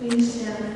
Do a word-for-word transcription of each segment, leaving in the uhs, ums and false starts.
Please stand.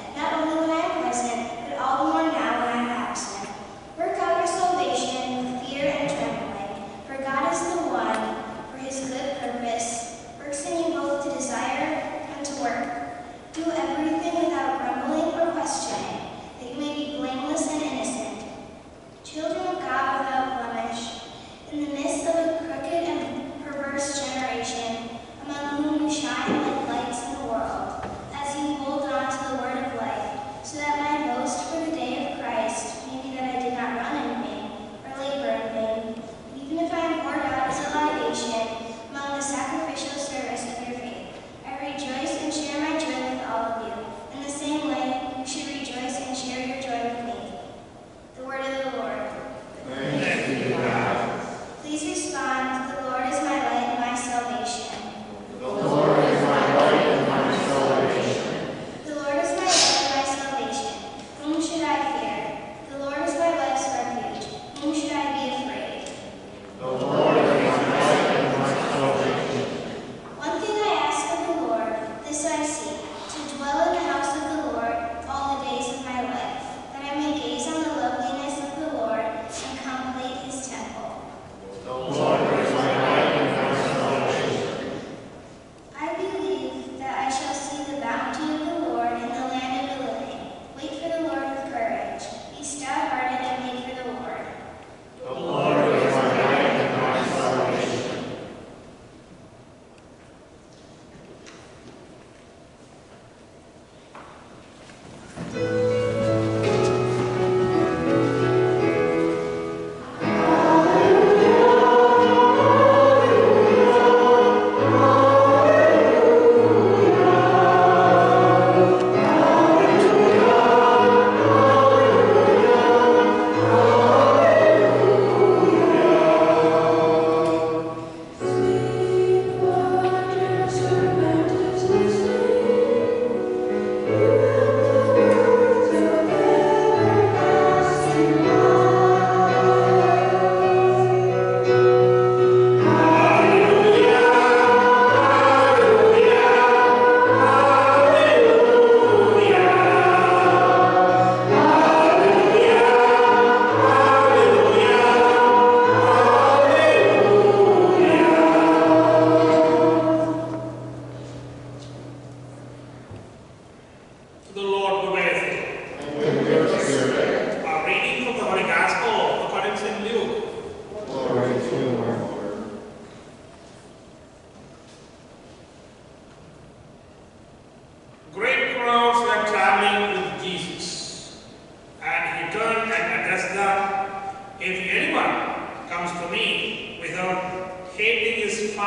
Work out your salvation with fear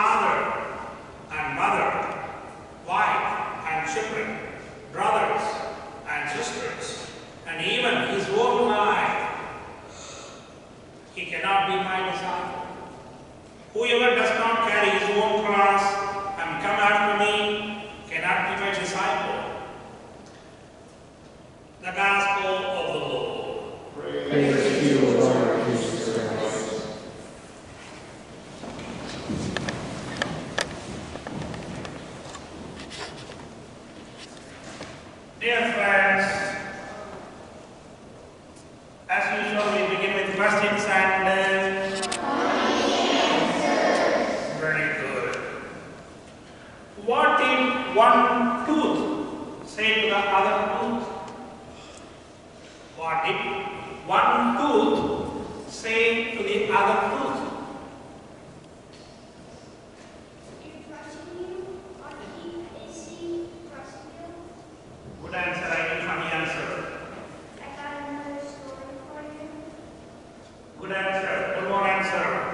father and mother, wife and children, brothers and sisters, and even his own life, he cannot be my disciple. Whoever does not carry his own cross and come after me cannot be my disciple. The Gospel of the Lord. Praise to you, Lord Jesus Christ. Dear friends, as usual, we begin with questions and uh, very good. What did one tooth say to the other tooth? What did one tooth say to the other tooth? Good answer. I need funny answer. I got another story for you. Good answer. One more answer.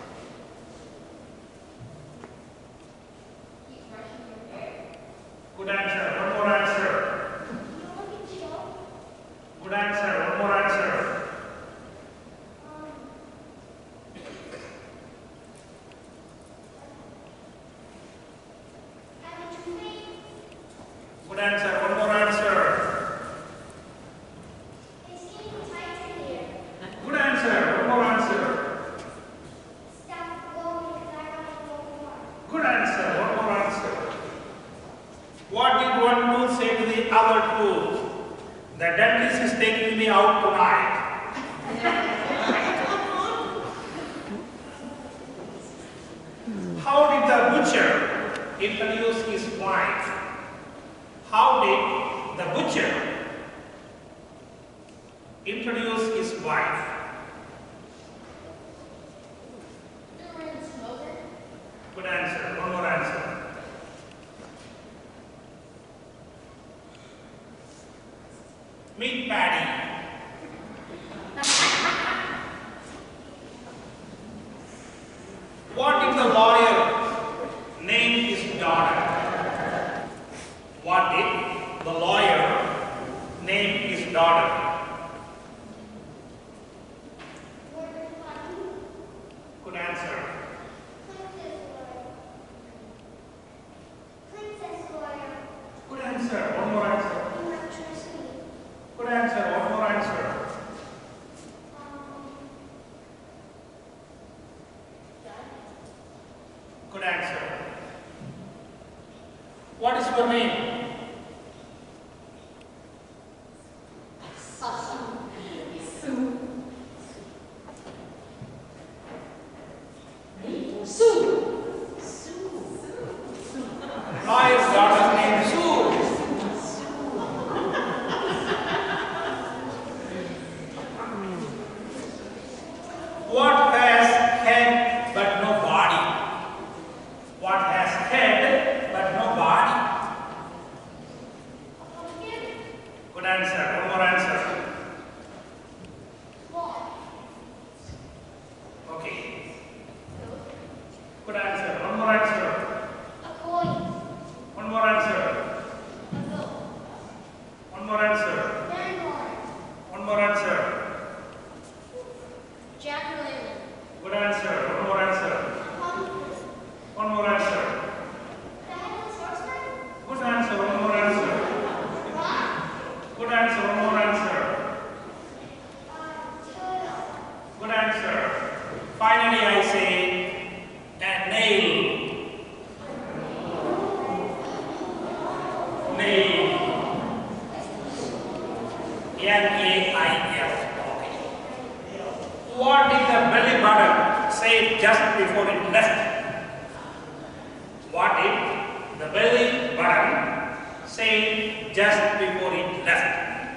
Keep brushing your hair. Good answer. One more answer. You know what you show? Good answer. One more answer. Um, I have a toothache. Good answer. One more answer. It's getting tight in here. Good answer. One more answer. Stop blowing because I want to blow more. Good answer. One more answer. What did one tooth say to the other tooth? The dentist is taking me out tonight. How did the butcher introduce his wife? How did the butcher introduce his wife? You're in smoker. Good answer. One more answer. Meet Patty. What did the lawyer name his daughter? What did the lawyer name his daughter? Word funny. Good answer. Princess lawyer. Princess lawyer. Good answer. One more answer. Electricity. Good answer. One more answer. Um, Good answer. What is your name? Lawyer's daughter's name is Sue. What has head but no body? What has head but no body? Good answer. One more answer. ball. Okay. Good answer. One more answer. A coin. One more answer. A bill. One more answer. Landlord. One more answer. Jack-o'-lantern. Good answer. One more answer. Pumpkin. One more answer. The headless horseman. Good answer. One more answer. Rock. Good answer. One more answer. Uh, turtle. Good answer. Finally, I say a nail. Nail. N A I L. What did the belly button say just before it left? What did the belly button say just before it left?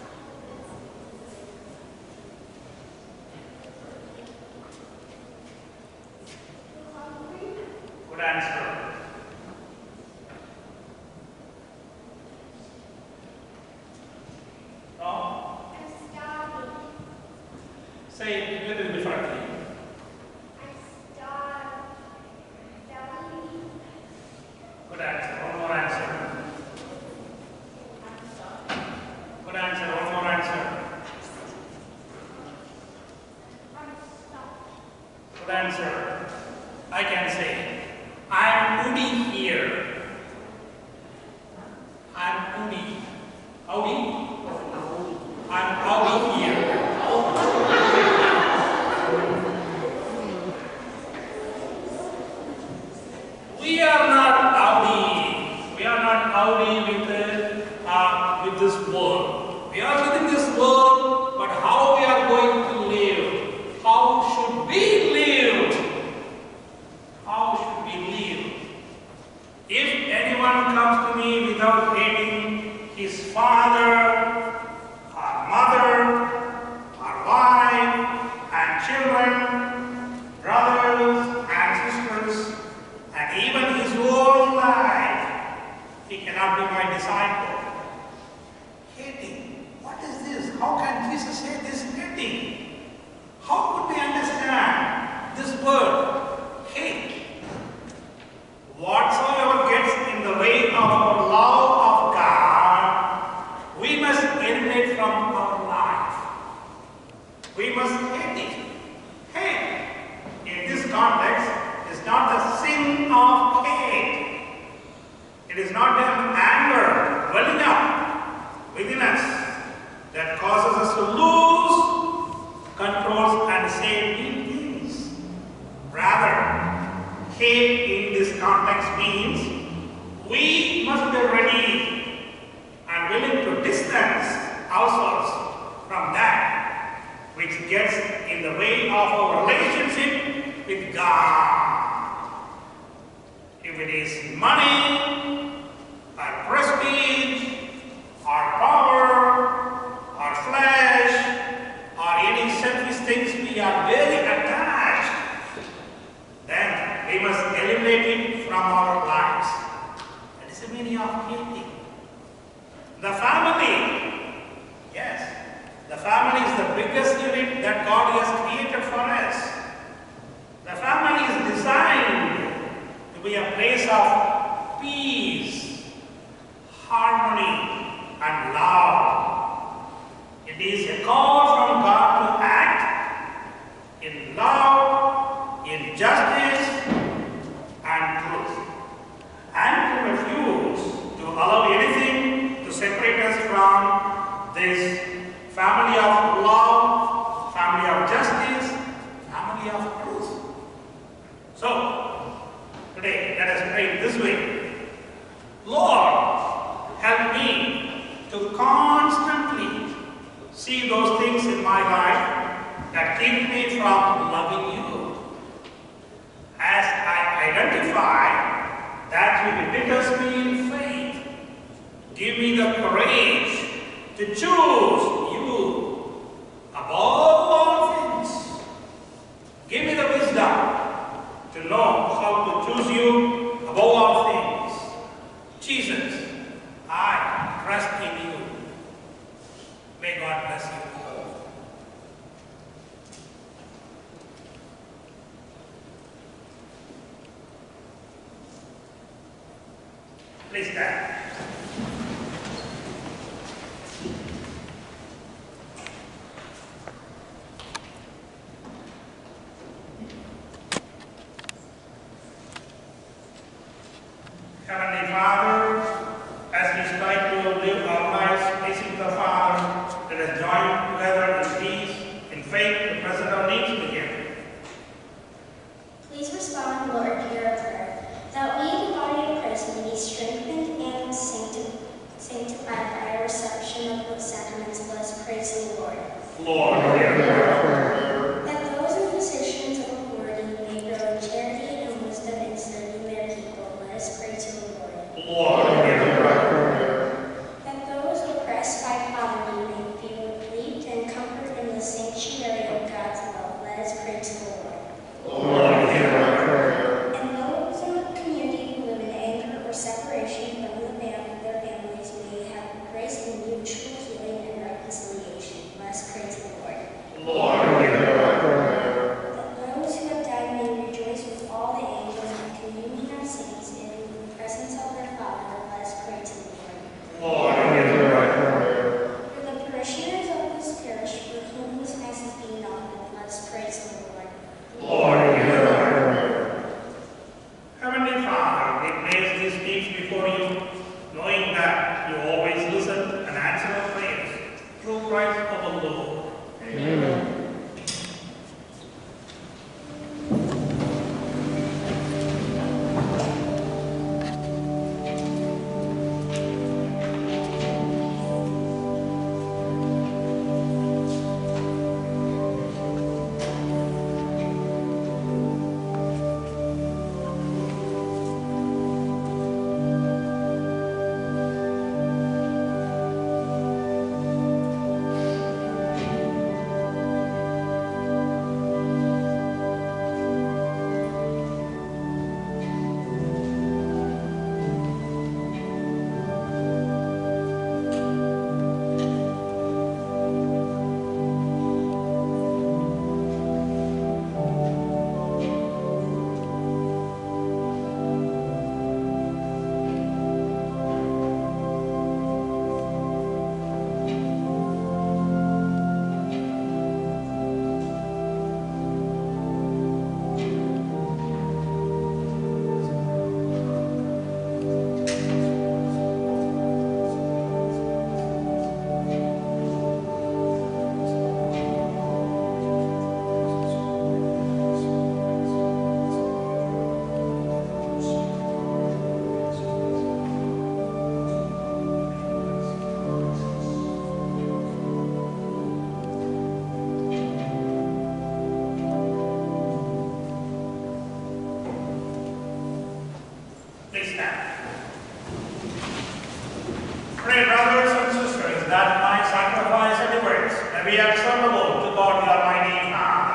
Hungry. Good answer. No? I'm starving. Say it a little differently. I'm starved. rowdy with, uh, uh, with this world. We are within this world, but how we are going to live? How should we live? How should we live? If anyone comes to me without hating his father, or mother, or wife, and children, brothers and sisters, and even his own life, he cannot be my disciple. Hating. What is this? How can Jesus say this hating? How could we understand this word, hate? Whatsoever gets in the way of our love of God, we must eliminate from our life. We must hate it. Hate, in this context, is not the sin of hate. It is not an anger welling up within us that causes us to lose controls and say mean things. Rather, hate in this context means we must be ready and willing to distance ourselves from that which gets in the way of our relationship with God. If it is money, or prestige, or power, or flesh, or any selfish things we are very attached, then we must eliminate it from our lives. That is the meaning of hating. The family, yes, the family is the biggest unit that God has created for us. The family is designed to be a place of peace, harmony, and love. It is a call from God to act in love, in justice, and truth, and to refuse to allow anything to separate us from this family of love, family of justice, family of truth. So, today let us pray this way. Lord, help me to constantly see those things in my life that keep me from loving you. As I identify that which hinders me in faith, give me the courage to choose you above all things. Give me the wisdom to know how to choose you above all things. Jesus, I trust in you. May God bless you. Please stand. Heavenly Father, as we strive to live our lives pleasing the Father, let us join together in peace, in faith, to present our needs to Him. Please respond, Lord, hear our prayer, that we, the body of Christ, may be strengthened and sancti- sanctified by our reception of the sacraments. Let us praise the Lord. Lord, hear our prayer. That those in positions of authority may grow in charity and wisdom in serving their people. Let us pray to the Lord. Lord, Pray, brothers and sisters, that my sacrifice and yours may be acceptable to God the Almighty Father.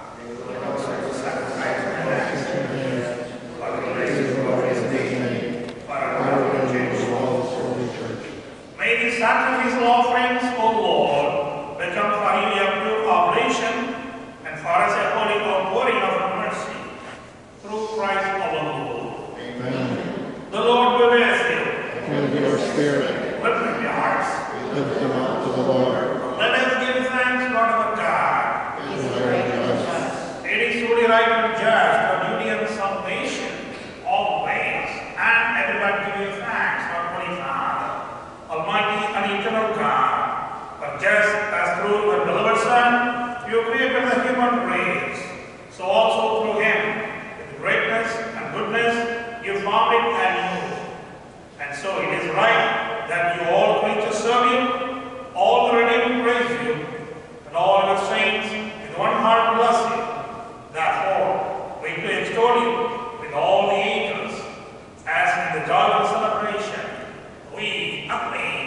May these sacrificial offerings, O Lord, become for you a pure oblation and for us a holy outpouring of mercy through Christ our Lord. Amen. The Lord be with you. And with your spirit, Lift up your hearts. lift them up to the Lord. Let us give thanks to our God. It is right and just. It is truly right and just, our duty and salvation, always, and everybody give you thanks, our Holy Father, Almighty and eternal God. For just as through the beloved Son, you created the human race, so also through him, with greatness and goodness, you formed it anew. And so it is right that you all creatures serve you, all the redeemed praise you, and all your saints with one heart bless you. Therefore, we do extol you with all the angels, as in the joyful celebration we acclaim.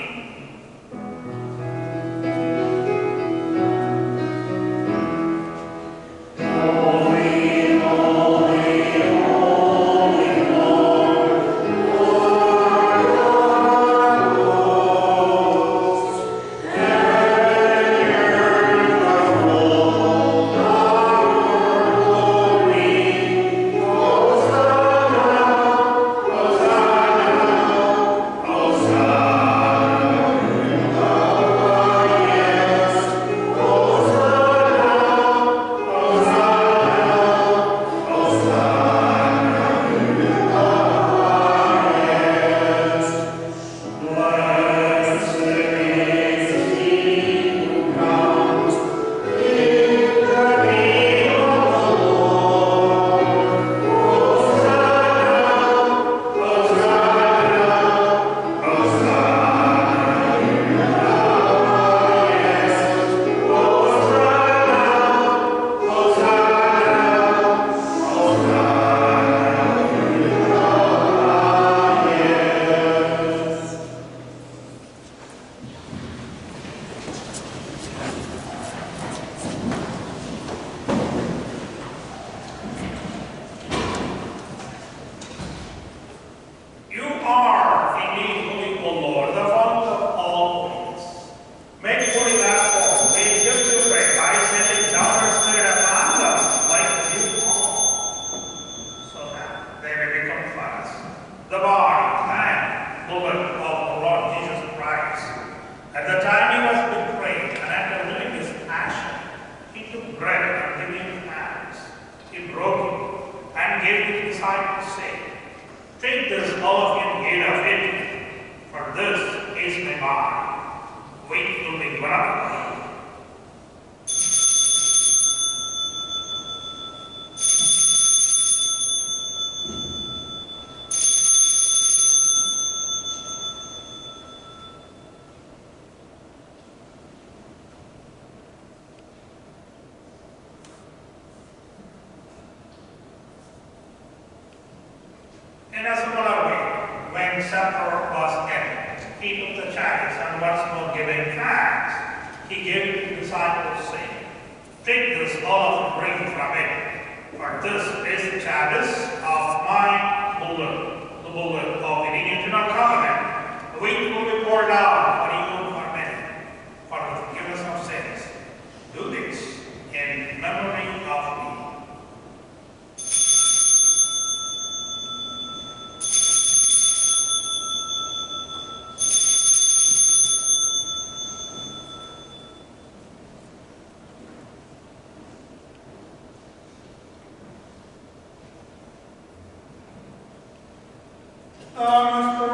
You are indeed holy, O Lord, the fount of all holiness. Make holy therefore, we give you praise by sending down your Spirit upon them like the dew fall, so that they may become for us the body and blood of the Lord Jesus Christ. At the time he was betrayed and after living his passion, he took bread and giving thanks. He broke it and gave it to his disciples, saying, "Take this, all of you, and eat of it, for this is my body, which will be given up for you." In a similar way, when supper was ended, he took the chalice and once more giving thanks, he gave it to the disciples, saying, "Take this, all of you, drink from it, for this is the chalice of my blood, the blood of the eternal covenant, which will be poured out for you and for many, for the forgiveness of sins. Do this in memory of me." Our most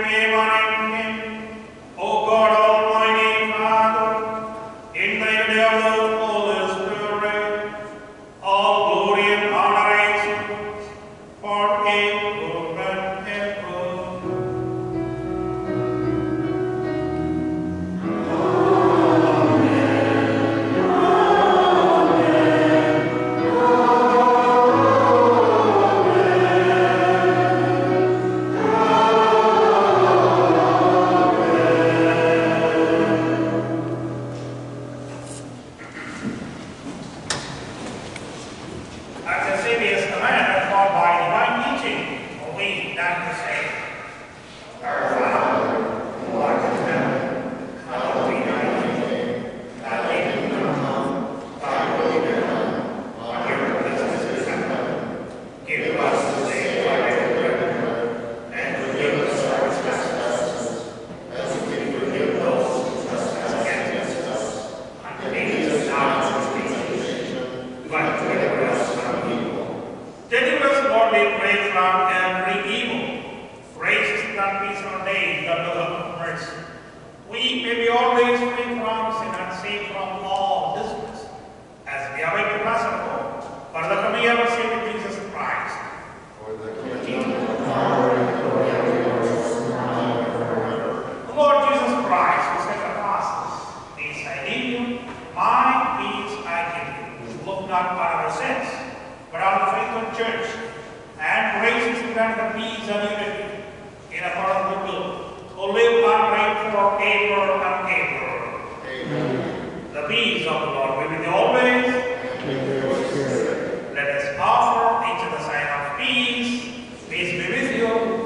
name on him. O God, Almighty Father, in thy day of the Holy Spirit, all glory and honor is for ever and ever. At the Savior's command, taught by divine teaching, we done to say, Our Father, who art in heaven, hallowed be thy name. Thy kingdom come, thy will be done, on earth as it is in heaven. Give us this day our daily bread, and forgive us our trespasses, as we forgive those who trespass against us. And lead us not into temptation, but deliver us from evil. Deliver us, Lord, we pray, from every evil. Gracious that peace ordained under the mercy. We may be always free from sin and safe from all distress, as we await the blessed hope for the coming of our Savior Jesus Christ. For the kingdom, the power, and the glory, and the glory, now and forever. The Lord Jesus Christ, who said to the apostles, peace I leave you, my peace I give you. Look not on our sins, but on the faithful church, and gracious to grant the peace and unity in a part of the will, who live and reign forever and ever. Amen. The peace of the Lord be with you always. And with your spirit. Let us offer each other the sign of peace. Peace be with you.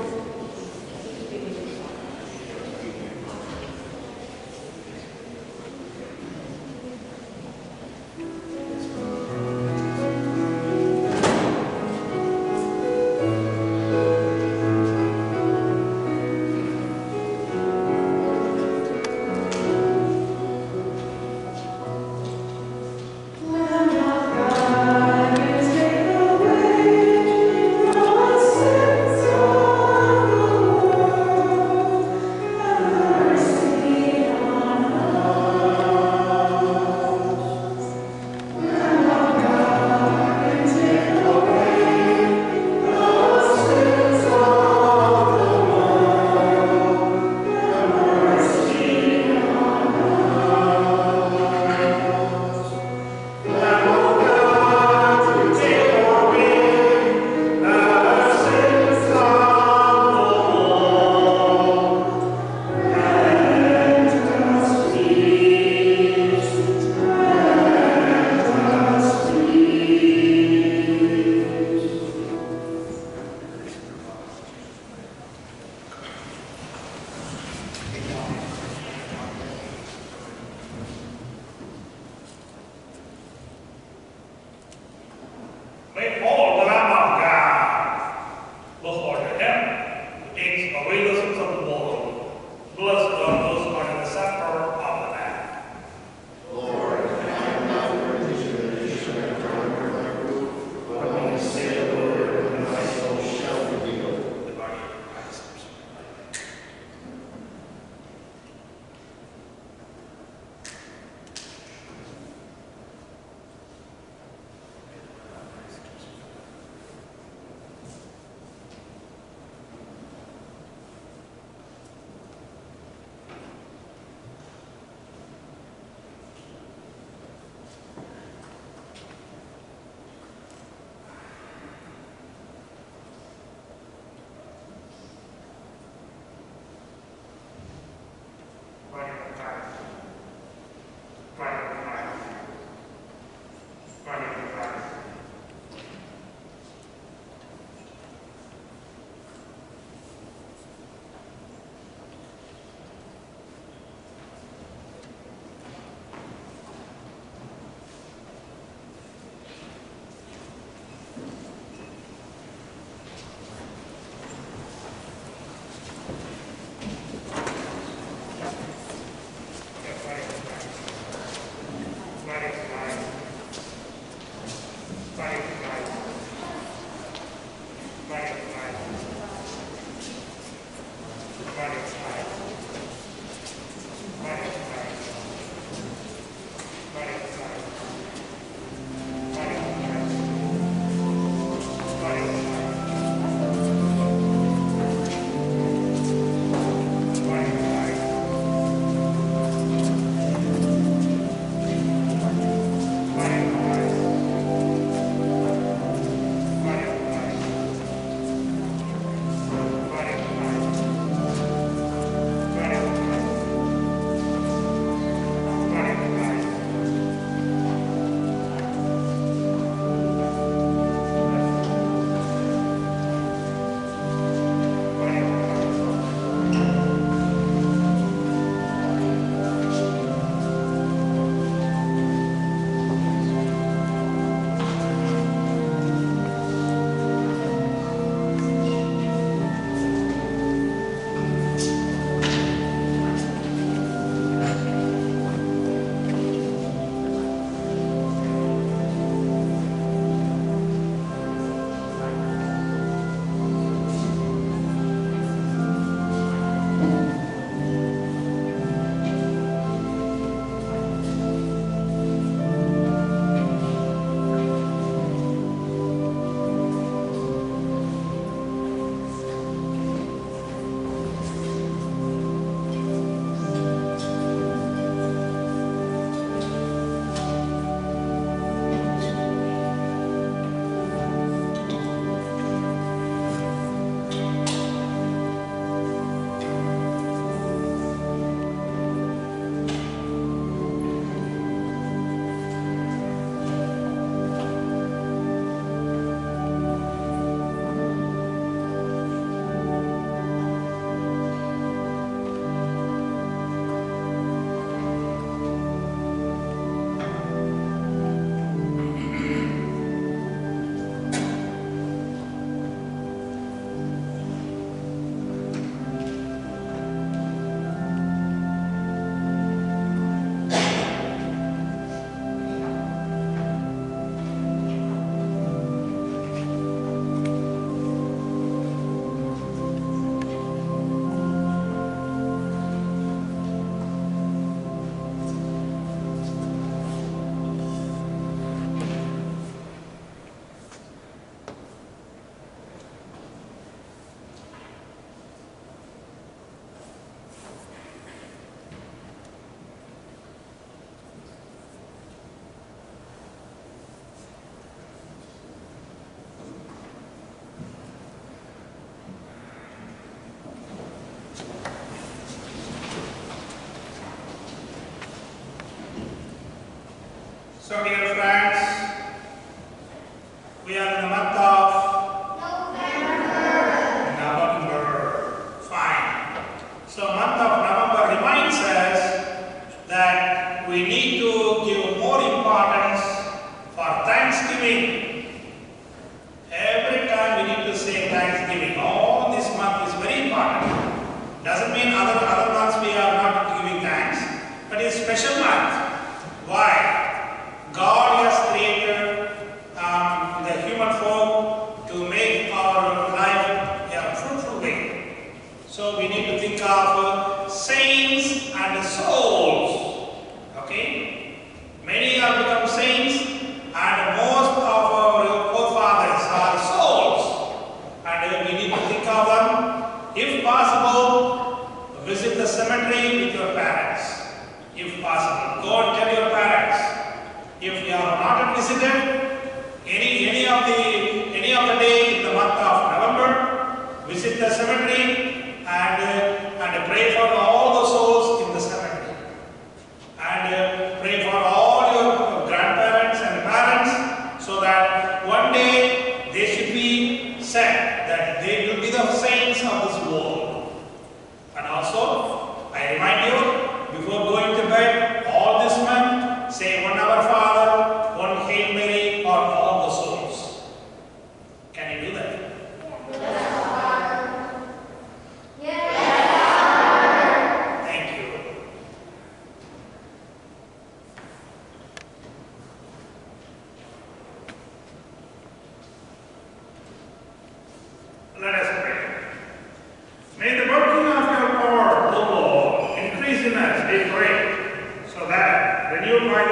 So dear friends, we are in the month of November. November. Fine. So month of November reminds us that we need to give more importance for Thanksgiving. Every time we need to say Thanksgiving. All this month is very important. Doesn't mean other, other months we are not giving thanks, but it's a special month. Why? God has created um, the human form to make our life a fruitful way. So we need to think of uh, saints and souls. Okay? Many have become saints and most of our forefathers are souls. And we need to think of them. If possible, visit the cemetery with your parents. If possible, go and tell your parents. If you are not visited, any any of the any of the day in the month of November, visit the cemetery and uh, and pray for all the souls in the cemetery, and uh, pray for all your grandparents and parents, so that one day they should be said that they will be the saints of this world. And also, I remind you, before going to bed, all this month, say one Our Father, one Hail Mary for all the souls. Can you do that? Yes, Father. Yes, Father.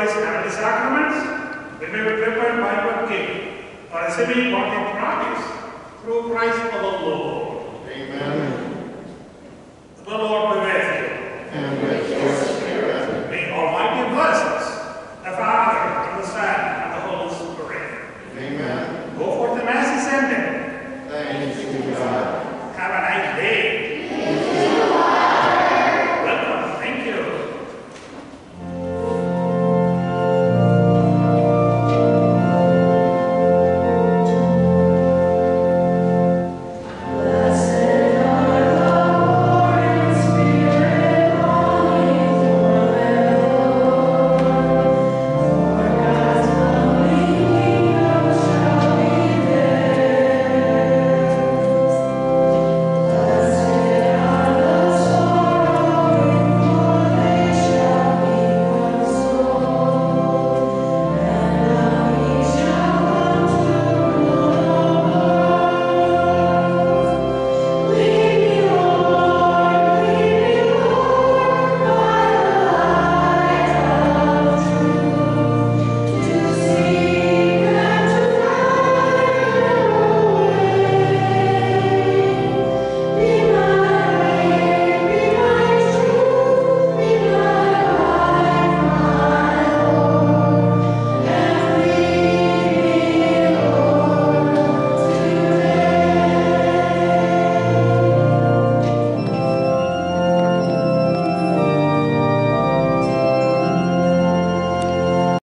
Christ's heavenly sacraments, we may be prepared by one King for receiving what they promise through Christ our Lord. Amen. The Lord